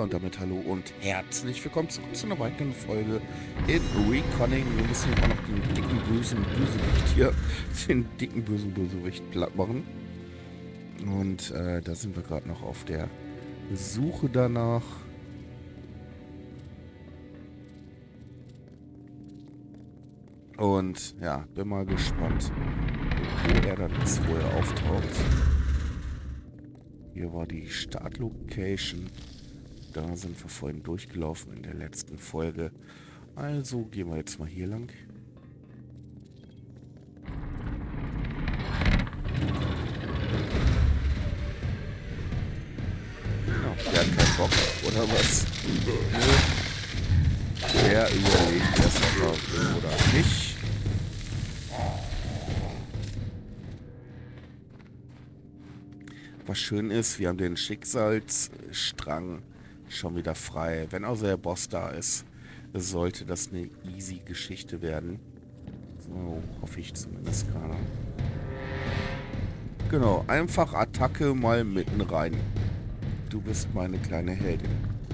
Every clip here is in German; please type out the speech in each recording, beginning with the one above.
und damit hallo und herzlich willkommen zurück zu einer weiteren Folge in Reconning. Wir müssen immer noch den dicken bösen Bösewicht hier, den dicken bösen Bösewicht platt machen. Und da sind wir gerade noch auf der Suche danach. Und ja, bin mal gespannt, wo er dann ist, wo er auftaucht. Hier war die Startlocation. Da sind wir vorhin durchgelaufen in der letzten Folge. Also gehen wir jetzt mal hier lang. Ja, der hat keinen Bock, oder was? Der überlegt erst mal oder nicht. Was schön ist, wir haben den Schicksalsstrang schon wieder frei. Wenn also der Boss da ist, sollte das eine easy Geschichte werden. So hoffe ich zumindest gerade. Genau, einfach Attacke mal mitten rein. Du bist meine kleine Heldin.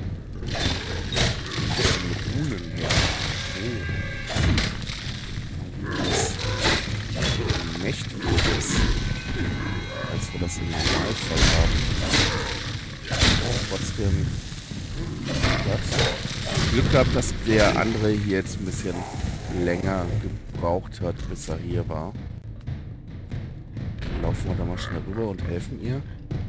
Mit Runen her. Oh. Mächtig ist. Als wir das im Normalfall haben. Trotzdem Glück gehabt, dass der andere hier jetzt ein bisschen länger gebraucht hat, bis er hier war. Dann laufen wir da mal schnell rüber und helfen ihr.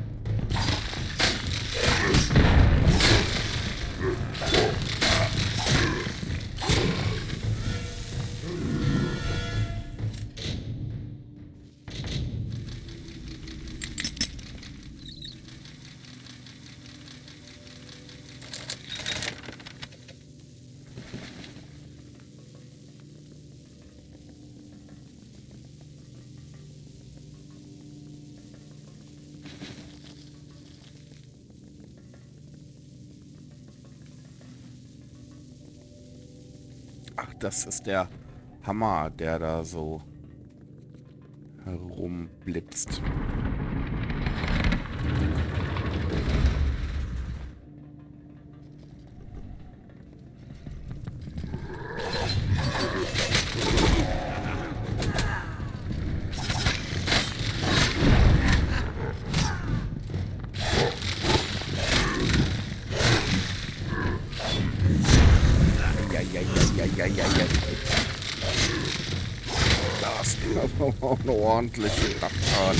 Ach, das ist der Hammer, der da so herumblitzt. Das kann auch eine ordentliche Kraft.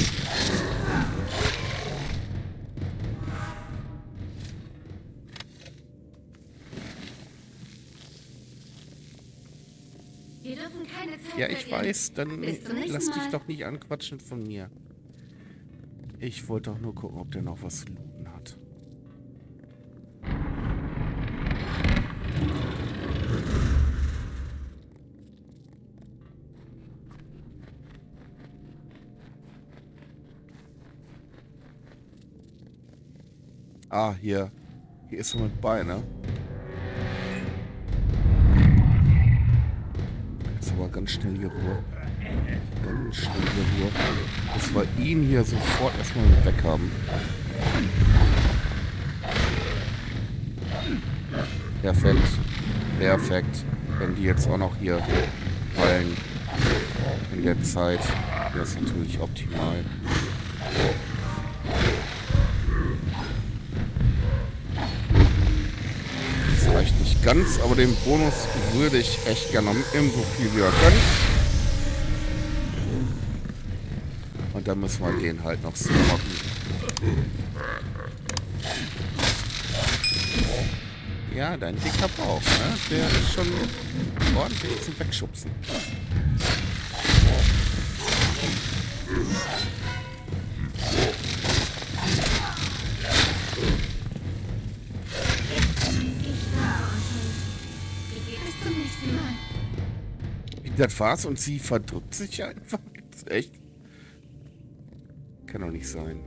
Wir dürfen keine Zeit Ja, ich verlieren. weiß, dann Bis zum nächsten lass dich Mal. doch nicht anquatschen von mir. Ich wollte doch nur gucken, ob der noch was zu looten hat. Ah, hier. Hier ist er mit bei, ne? Jetzt aber ganz schnell hier rüber. Ganz schnell hier rüber. Dass wir ihn hier sofort erstmal weg haben. Perfekt. Perfekt. Wenn die jetzt auch noch hier fallen in der Zeit, wäre es natürlich optimal. Das reicht nicht ganz, aber den Bonus würde ich echt gerne noch mitnehmen, so viel wie wir können. Und dann müssen wir den halt noch so machen. Ja, dein dicker Bauch, ne? Der ist schon ordentlich zum Wegschubsen. Bis zum nächsten Mal. Das war's und sie verdrückt sich einfach. Das ist echt. Kann doch nicht sein.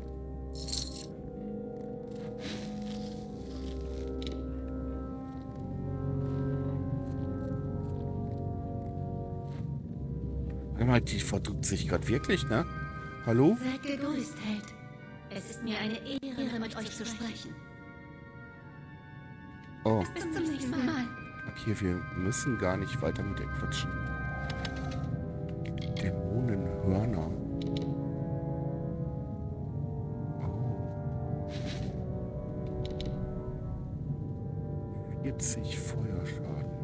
Die verdrückt sich gerade wirklich, ne? Hallo? Seid gegrüßt, Held. Es ist mir eine Ehre, mit euch zu sprechen. Oh, Bis zum nächsten Mal. okay, wir müssen gar nicht weiter mit ihr quatschen. Dämonenhörner. Oh. 40 Feuerschaden.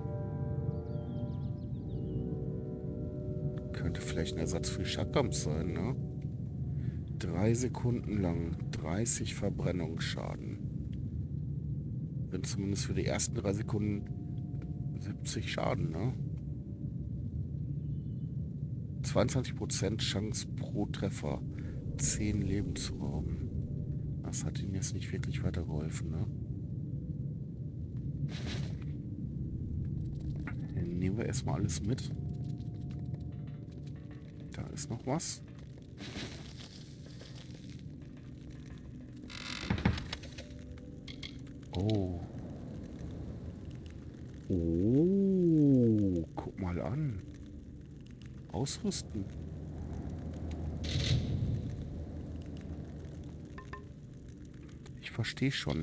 Könnte vielleicht ein Ersatz für Shotguns sein, ne? 3 Sekunden lang 30 Verbrennungsschaden. Sind zumindest für die ersten 3 Sekunden 70 Schaden, ne? 22% Chance pro Treffer, 10 Leben zu rauben. Das hat ihnen jetzt nicht wirklich weitergeholfen, ne? Dann nehmen wir erstmal alles mit. Da ist noch was. Oh. Oh, guck mal an. Ausrüsten. Ich verstehe schon.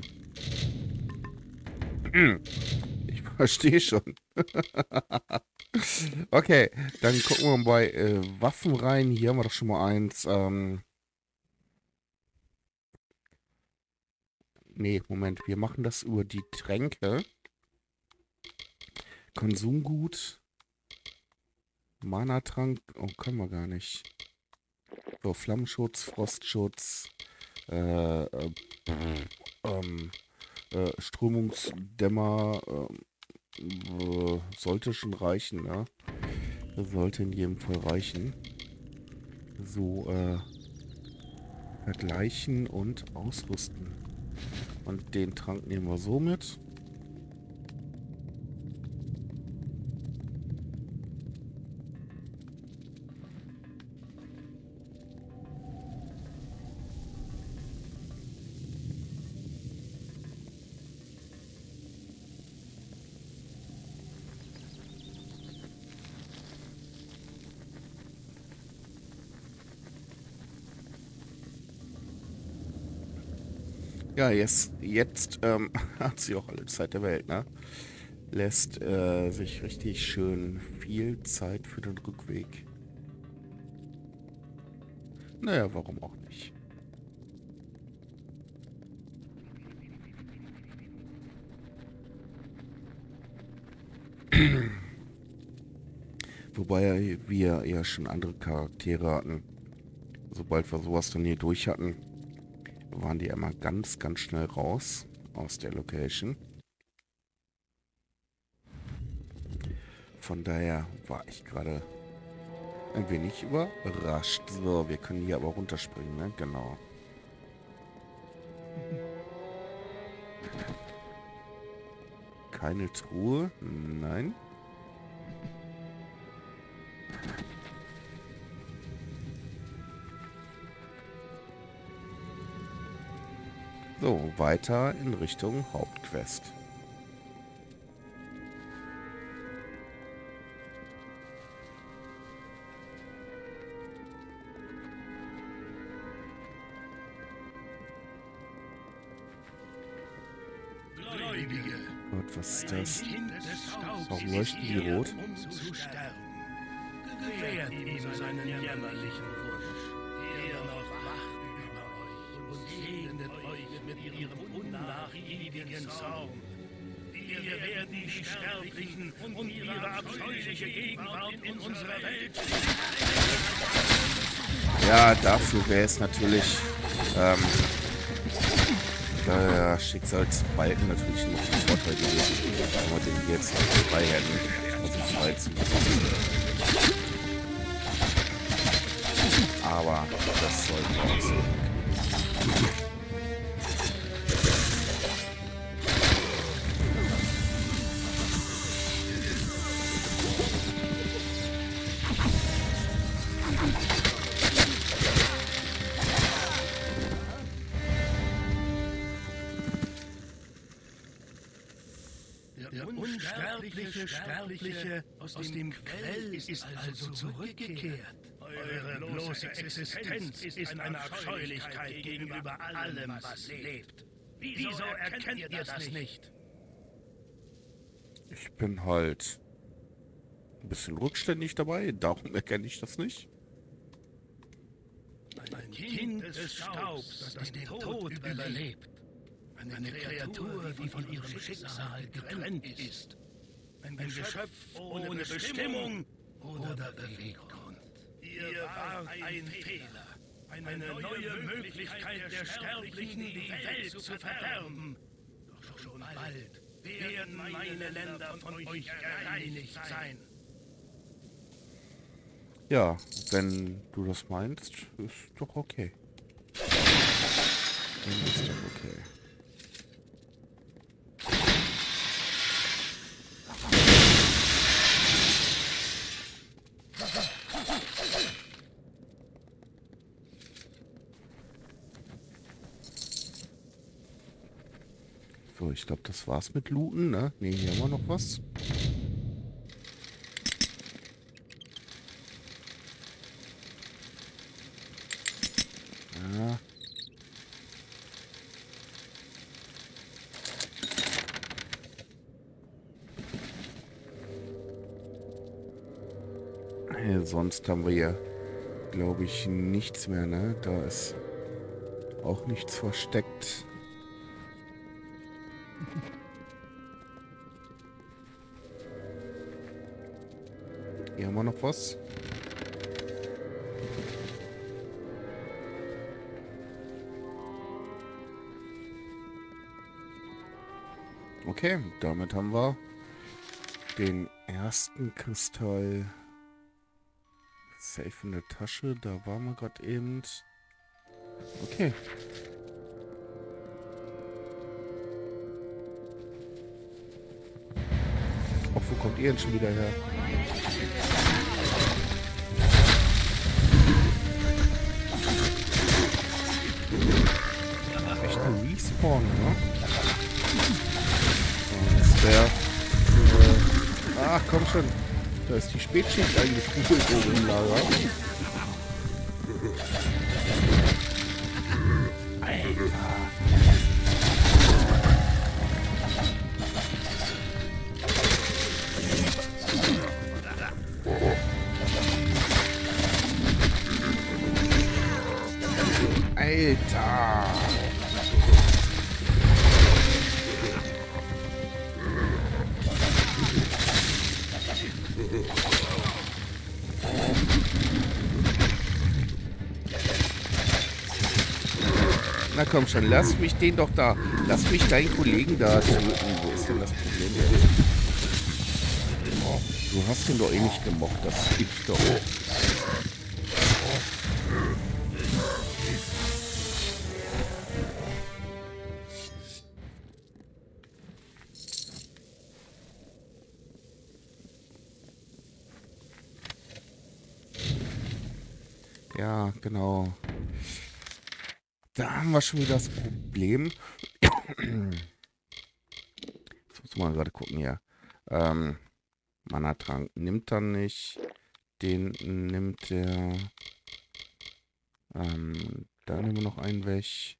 Ich verstehe schon. Okay, dann gucken wir mal bei Waffen rein. Hier haben wir doch schon mal eins. Nee, Moment. Wir machen das über die Tränke. Konsumgut. Mana-Trank. Oh, können wir gar nicht. So, Flammenschutz, Frostschutz. Strömungsdämmer. Sollte schon reichen, ne? Sollte in jedem Fall reichen. So, vergleichen und ausrüsten. Und den Trank nehmen wir so mit. Ja, jetzt hat sie auch alle Zeit der Welt, ne? Lässt sich richtig schön viel Zeit für den Rückweg. Naja, warum auch nicht? Wobei wir ja schon andere Charaktere hatten. Sobald wir sowas dann hier durch hatten, waren die immer ganz, ganz schnell raus aus der Location. Von daher war ich gerade ein wenig überrascht. So, wir können hier aber runterspringen, ne? Genau. Keine Truhe? Nein. So, weiter in Richtung Hauptquest. Gott, was ist das? Warum leuchten die rot? Gewährt ihm seinen jämmerlichen Wunsch. Er noch wacht über euch und segnet euch mit ihrem unnachgiebigen Zaum. Wir werden die Sterblichen und ihre abscheuliche Gegenwart in unserer Welt. Ja, dafür wäre es natürlich Schicksalsbalken natürlich noch ein Vorteil gewesen, wenn wir den jetzt halt frei hätten. Also frei zu machen. Aber das sollte auch so. Der unsterbliche Sterbliche aus dem Quell ist also zurückgekehrt. Eure bloße Existenz ist eine Abscheulichkeit gegenüber allem, was lebt. Wieso erkennt ihr das nicht? Ich bin halt ein bisschen rückständig dabei, darum erkenne ich das nicht. Ein Kind des Staubs, das den Tod überlebt. Eine Kreatur, die von ihrem Schicksal getrennt ist. Ein Geschöpf ohne Bestimmung oder Beweggrund. Ihr wart ein Fehler. Eine neue Möglichkeit der Sterblichen, die Welt zu verderben. Doch schon bald werden meine Länder von euch gereinigt sein. Ja, wenn du das meinst, ist doch okay. Dann ist doch okay. So, ich glaube, das war's mit Looten, ne? Ne, hier haben wir noch was. Ja. Sonst haben wir ja, glaube ich, nichts mehr, ne? Da ist auch nichts versteckt. Hier haben wir noch was. Okay, damit haben wir den ersten Kristall safe in der Tasche. Da waren wir gerade eben. Okay. Auch wo kommt ihr denn schon wieder her? Echt ein Respawn, ne? Das wäre... ach, komm schon. Da ist die Spätschicht eingetrudelt oben im Lager. Alter! Na komm schon, lass mich den doch da. Lass mich deinen Kollegen da töten. Wo ist denn das Problem? Oh, du hast ihn doch eh nicht gemocht, das gibt's doch. Ja, genau. Da haben wir schon wieder das Problem. Jetzt muss man gerade gucken hier. Mana-Trank nimmt er nicht. Den nimmt er. Da nehmen wir noch einen weg.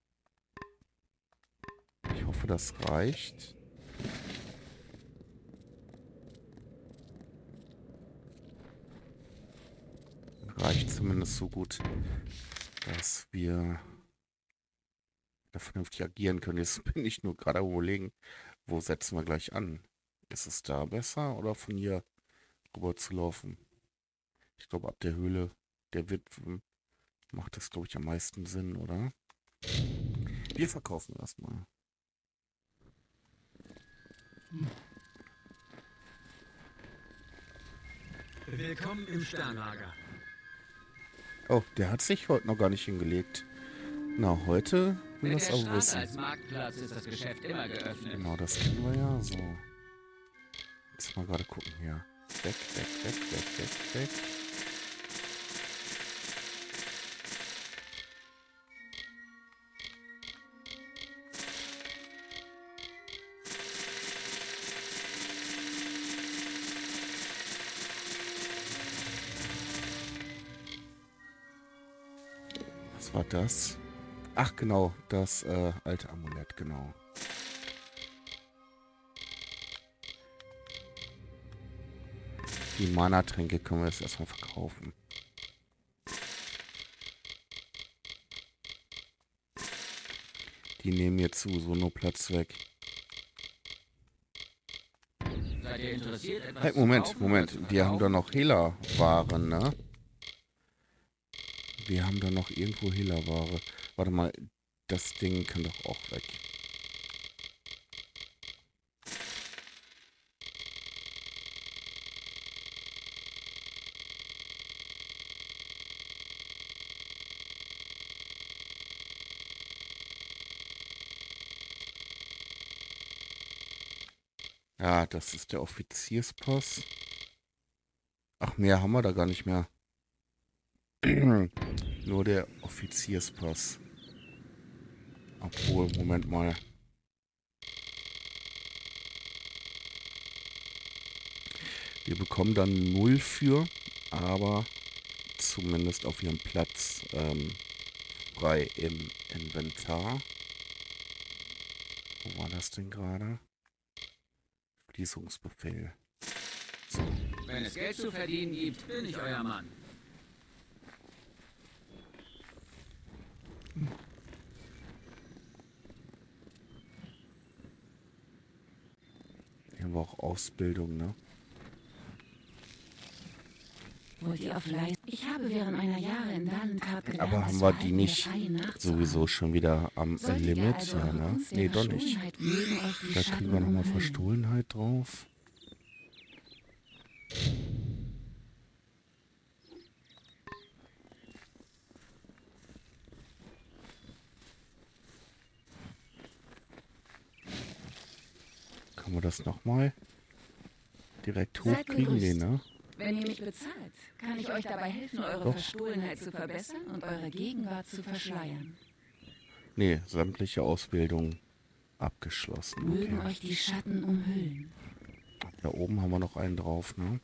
Ich hoffe, das reicht. Reicht zumindest so gut, dass wir da vernünftig agieren können. Jetzt bin ich nur gerade überlegen, wo setzen wir gleich an? Ist es da besser oder von hier rüber zu laufen? Ich glaube, ab der Höhle der Witwen macht das, glaube ich, am meisten Sinn, oder? Wir verkaufen erstmal. Willkommen im Sternlager. Oh, der hat sich heute noch gar nicht hingelegt. Na, heute will Mit das der aber Straße wissen. als Marktplatz ist das Geschäft immer geöffnet. Genau, das kennen wir ja. So. Jetzt mal gerade gucken hier. Weg, weg, weg, weg, weg, weg. Was war das? Ach genau, das alte Amulett, genau. Die Mana-Tränke können wir jetzt erstmal verkaufen. Die nehmen jetzt so nur Platz weg. Seid ihr interessiert, etwas Hey, zu Moment, kaufen Moment. oder zu Wir haben da verkaufen? noch Hehlerwaren, ne? Wir haben da noch irgendwo Hehlerware. Warte mal, das Ding kann doch auch weg. Ja, das ist der Offizierspass. Ach, mehr haben wir da gar nicht mehr. Nur der Offizierspass. Obwohl, Moment mal. Wir bekommen dann 0 für, aber zumindest auf ihrem Platz frei im Inventar. Wo war das denn gerade? Schließungsbefehl. So. Wenn es Geld zu verdienen gibt, bin ich euer Mann. Hier haben wir auch Ausbildung, ne? Wollt ihr auf Leistung? Ich habe während meiner Jahre in Dahlenkarp gelernt, Aber haben das wir die Verhalten nicht der Falle nachzuahmen. sowieso schon wieder am Solltet ihr Limit? also Ja, eure ne? Kunst der Nee, doch nicht. Verschwulenheit mögen euch die Da Schatten kriegen wir nochmal umhüllen. Verstohlenheit drauf. Können wir das nochmal direkt Seid hochkriegen? Nee, gegrüßt. ne? Wenn ihr mich bezahlt, kann ich euch dabei helfen, eure Doch. Verstohlenheit zu verbessern und eure Gegenwart zu verschleiern. Nee, sämtliche Ausbildung abgeschlossen. Mögen Okay. euch die Schatten umhüllen. Da oben haben wir noch einen drauf, ne?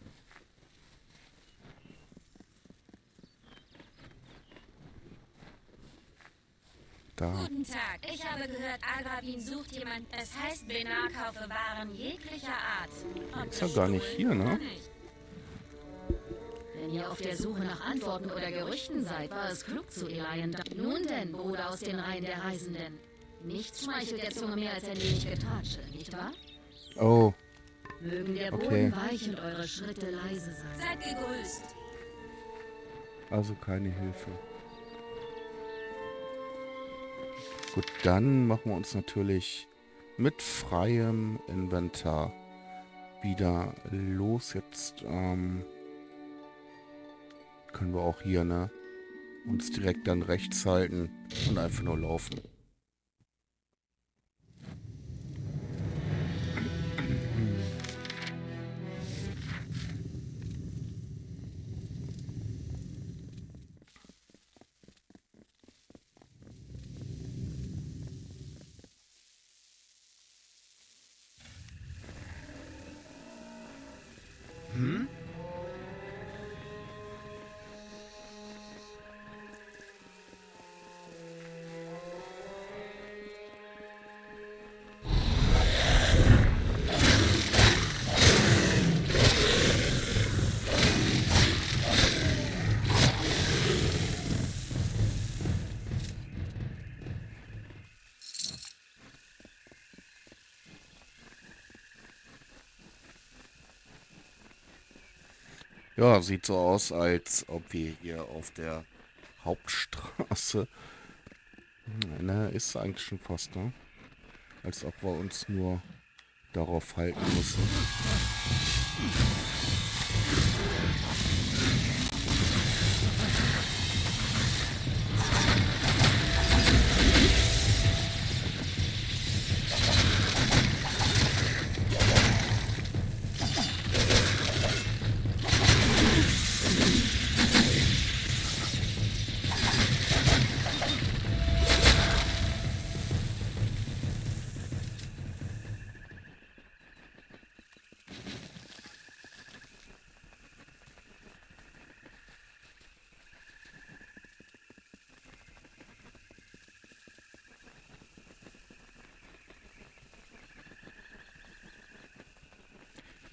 Da. Guten Tag. Ich habe gehört, Alravin sucht jemand. Es heißt, Benar kaufe Waren jeglicher Art. Ob Ist ja wir gar nicht stohlen hier, ne? oder nicht. Wenn ihr auf der Suche nach Antworten oder Gerüchten seid, war es klug zu Elian. Nun denn, Bruder aus den Reihen der Reisenden. Nichts schmeichelt der Zunge mehr als ein wenig Getratsche, nicht wahr? Oh, Mögen der Okay. Boden weich und eure Schritte leise sein. Seid gegrüßt. also keine Hilfe. Gut, dann machen wir uns natürlich mit freiem Inventar wieder los. Jetzt können wir auch hier, ne, uns direkt dann rechts halten und einfach nur laufen. Ja, sieht so aus, als ob wir hier auf der Hauptstraße. Ne, ist eigentlich schon fast, ne? Als ob wir uns nur darauf halten müssen.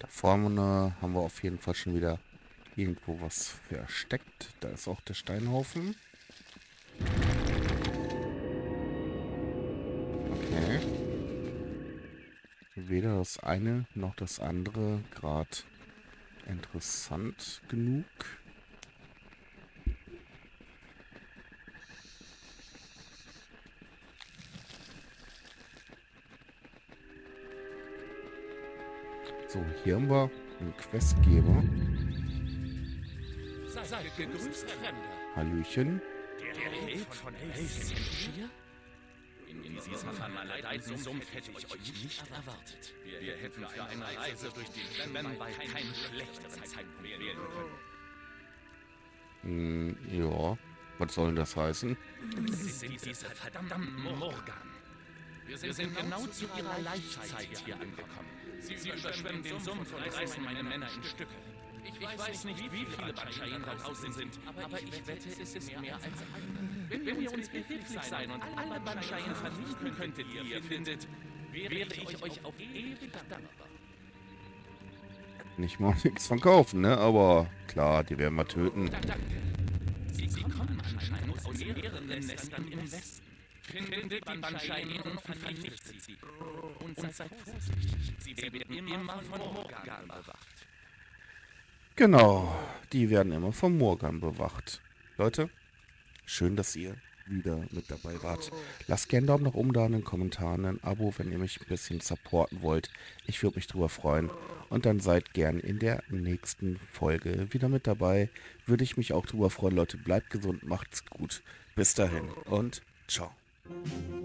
Vorne haben wir auf jeden Fall schon wieder irgendwo was versteckt. Da ist auch der Steinhaufen. Okay. Weder das eine noch das andere gerade interessant genug. So, hier haben wir einen Questgeber. Seid gegrüßt, Fremder. Hallöchen. Der Held von Elsenschir? In diesem vermaledeiten Sumpf hätte ich euch nicht erwartet. Wir hätten für eine Reise durch den Schwemmwald keinen schlechteren Zeitpunkt wählen können. Ja, was soll denn das heißen? Es sind diese verdammten Morgan. Wir sind genau zu ihrer Laichzeit hier angekommen. Sie überschwemmen den Sumpf und reißen meine Männer in Stücke. Ich weiß nicht, wie viele Banschaien da draußen sind, aber ich wette, es ist mehr als eine. Wenn ihr uns behilflich sein und alle Banschaien vernichten könntet, die ihr findet, wäre ich euch auf ewig dankbar. Nicht mal nichts von kaufen, ne? Aber klar, die werden wir töten. Danke. Sie kommen anscheinend aus mehreren Nestern im Westen. Findet die Banschaien und vernichtet sie. Und seid vorsichtig, sie werden immer von Morgan bewacht. Genau, die werden immer vom Morgan bewacht. Leute, schön, dass ihr wieder mit dabei wart. Lasst gerne einen Daumen nach oben da, einen Kommentar, ein Abo, wenn ihr mich ein bisschen supporten wollt. Ich würde mich drüber freuen. Und dann seid gern in der nächsten Folge wieder mit dabei. Würde ich mich auch drüber freuen. Leute, bleibt gesund, macht's gut. Bis dahin und ciao.